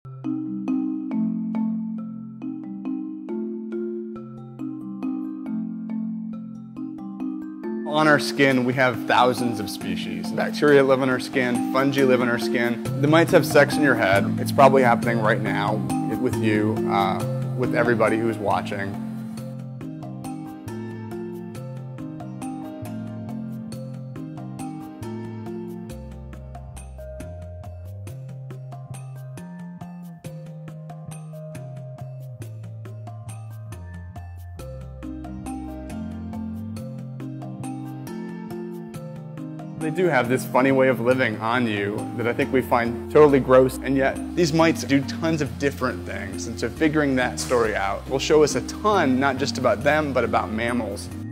On our skin, we have thousands of species. Bacteria live in our skin, fungi live in our skin. The mites have sex in your head. It's probably happening right now with you, with everybody who's watching. They do have this funny way of living on you that I think we find totally gross, and yet these mites do tons of different things. And so figuring that story out will show us a ton, not just about them, but about mammals.